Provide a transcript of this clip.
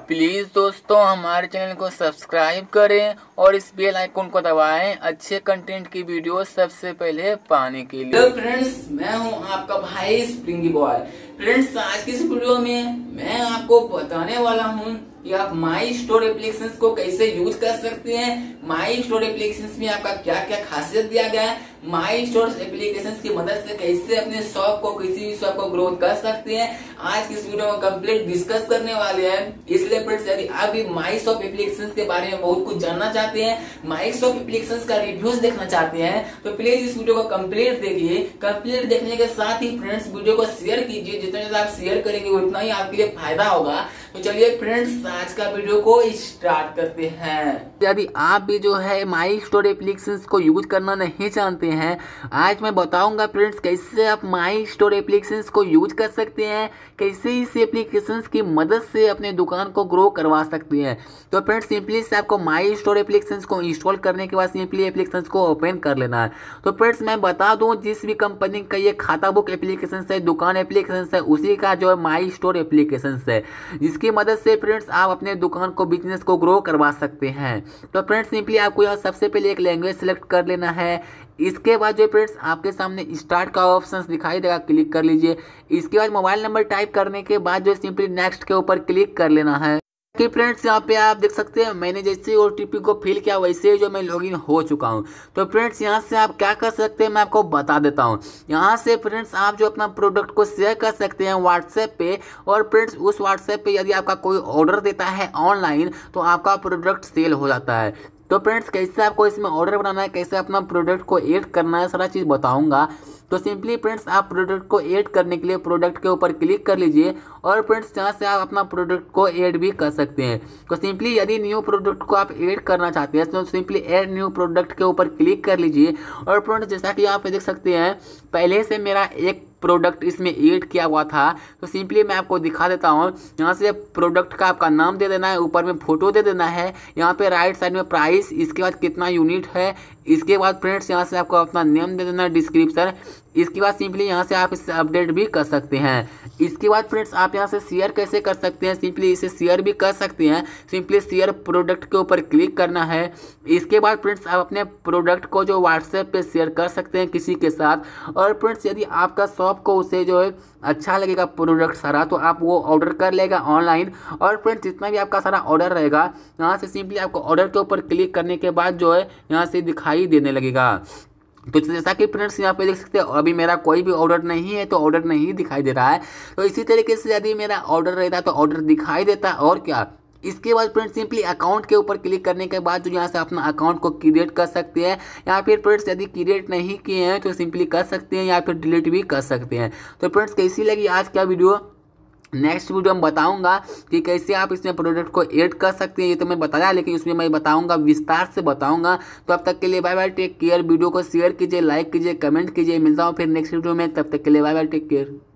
Please दोस्तों हमारे channel को सब्सक्राइब करें और इस बेल आइकन को दबाएं अच्छे कंटेंट की वीडियो सबसे पहले पाने के लिए। हेलो फ्रेंड्स, मैं हूं आपका भाई स्प्रिंगी बॉय। फ्रेंड्स, आज की इस वीडियो में मैं आपको बताने वाला हूं कि आप माई स्टोर एप्लीकेशंस को कैसे यूज कर सकते हैं। माई स्टोर एप्लीकेशंस में आपका क्या क्या खासियत दिया गया है, माई स्टोर एप्लीकेशंस की मदद से कैसे अपने शॉप को किसी भी शॉप को ग्रोथ कर सकते हैं। आज की इस वीडियो में कंप्लीट डिस्कस करने वाले हैं। इसलिए फ्रेंड्स, यदि आप भी माई शॉप एप्लीकेशंस के बारे में बहुत कुछ जानना चाहते हैं, माई शॉप एप्लीकेशंस का रिव्यूज देखना चाहते हैं, तो प्लीज इस वीडियो को कंप्लीट देखिए। कंप्लीट देखने के साथ ही फ्रेंड्स वीडियो को शेयर कीजिए। जितना ज्यादा आप शेयर करेंगे उतना ही आपके लिए फायदा होगा। तो चलिए फ्रेंड्स, आज का वीडियो को स्टार्ट करते हैं। यदि आप भी जो है माई स्टोर एप्लीकेशंस को यूज करना नहीं जानते हैं, आज मैं बताऊंगा फ्रेंड्स कैसे आप माई स्टोर एप्लीकेशंस को यूज कर सकते हैं, कैसे इस एप्लीकेशंस की मदद से अपने दुकान को ग्रो करवा सकते हैं। तो फ्रेंड्स, सिंपली से आपको माई स्टोर एप्लीकेशंस को इंस्टॉल करने के बाद सिंपली एप्लीकेशंस को ओपन कर लेना है। तो फ्रेंड्स, मैं बता दूं, जिस भी कंपनी का ये खाता बुक एप्लीकेशन है, दुकान एप्लीकेशन है, उसी का जो है माई स्टोर एप्लीकेशन है, जिसकी मदद से फ्रेंड्स आप अपने दुकान को बिजनेस को ग्रो करवा सकते हैं। तो फ्रेंड्स, सिंपली आपको यहाँ सबसे पहले एक लैंग्वेज सेलेक्ट कर लेना है। इसके बाद जो फ्रेंड्स आपके सामने स्टार्ट का ऑप्शन दिखाई देगा, क्लिक कर लीजिए। इसके बाद मोबाइल नंबर टाइप करने के बाद जो सिंपली नेक्स्ट के ऊपर क्लिक कर लेना है। कि फ्रेंड्स, यहाँ पे आप देख सकते हैं मैंने जैसे OTP को फिल किया वैसे जो मैं लॉगिन हो चुका हूँ। तो फ्रेंड्स, यहाँ से आप क्या कर सकते हैं मैं आपको बता देता हूँ। यहाँ से फ्रेंड्स आप जो अपना प्रोडक्ट को शेयर कर सकते हैं व्हाट्सएप पे, और फ्रेंड्स उस व्हाट्सएप पे यदि आपका कोई ऑर्डर देता है ऑनलाइन तो आपका प्रोडक्ट सेल हो जाता है। तो फ्रेंड्स, कैसे आपको इसमें ऑर्डर बनाना है, कैसे अपना प्रोडक्ट को ऐड करना है, सारा चीज़ बताऊंगा। तो सिंपली फ्रेंड्स आप प्रोडक्ट को ऐड करने के लिए प्रोडक्ट के ऊपर क्लिक कर लीजिए, और फ्रेंड्स यहाँ से आप अपना प्रोडक्ट को ऐड भी कर सकते हैं। तो सिंपली यदि न्यू प्रोडक्ट को आप ऐड करना चाहते हैं तो सिंपली ऐड न्यू प्रोडक्ट के ऊपर क्लिक कर लीजिए। और फ्रेंड्स, जैसा कि यहाँ पे देख सकते हैं पहले से मेरा एक प्रोडक्ट इसमें ऐड किया हुआ था। तो सिंपली मैं आपको दिखा देता हूँ। यहाँ से प्रोडक्ट का आपका नाम दे देना है, ऊपर में फोटो दे देना है, यहाँ पे राइट साइड में प्राइस, इसके बाद कितना यूनिट है, इसके बाद फ्रेंड्स यहाँ से आपको अपना नेम दे देना है, डिस्क्रिप्शन। इसके बाद सिंपली यहाँ से आप इसे अपडेट भी कर सकते हैं। इसके बाद फ्रेंड्स आप यहाँ से शेयर कैसे कर सकते हैं, सिंपली इसे शेयर भी कर सकते हैं। सिंपली शेयर प्रोडक्ट के ऊपर क्लिक करना है। इसके बाद फ्रेंड्स आप अपने प्रोडक्ट को जो व्हाट्सएप पे शेयर कर सकते हैं किसी के साथ। और फ्रेंड्स यदि आपका शॉप को उसे जो है अच्छा लगेगा प्रोडक्ट सारा, तो आप वो ऑर्डर कर लेगा ऑनलाइन। और फ्रेंड्स जितना भी आपका सारा ऑर्डर रहेगा, यहाँ से सिंपली आपको ऑर्डर के ऊपर क्लिक करने के बाद जो है यहाँ से दिखाई देने लगेगा। तो जैसा कि फ्रेंड्स यहाँ पे देख सकते हैं अभी मेरा कोई भी ऑर्डर नहीं है, तो ऑर्डर नहीं दिखाई दे रहा है। तो इसी तरीके से यदि मेरा ऑर्डर रहता तो ऑर्डर दिखाई देता, और क्या। इसके बाद फ्रेंड्स सिंपली अकाउंट के ऊपर क्लिक करने के बाद जो यहाँ से अपना अकाउंट को क्रिएट कर सकते हैं, या फिर फ्रेंड्स यदि क्रिएट नहीं किए हैं तो सिंपली कर सकते हैं, या फिर डिलीट भी कर सकते हैं। तो फ्रेंड्स, कैसी लगी आज का वीडियो, नेक्स्ट वीडियो में बताऊंगा कि कैसे आप इसमें प्रोडक्ट को ऐड कर सकते हैं। ये तो मैं बताया, लेकिन उसमें मैं बताऊंगा, विस्तार से बताऊंगा। तो अब तक के लिए bye bye, take care. Video को शेयर कीजिए, लाइक कीजिए, कमेंट कीजिए। मिलता हूँ फिर नेक्स्ट वीडियो में, तब तक के लिए बाय बाय, टेक केयर।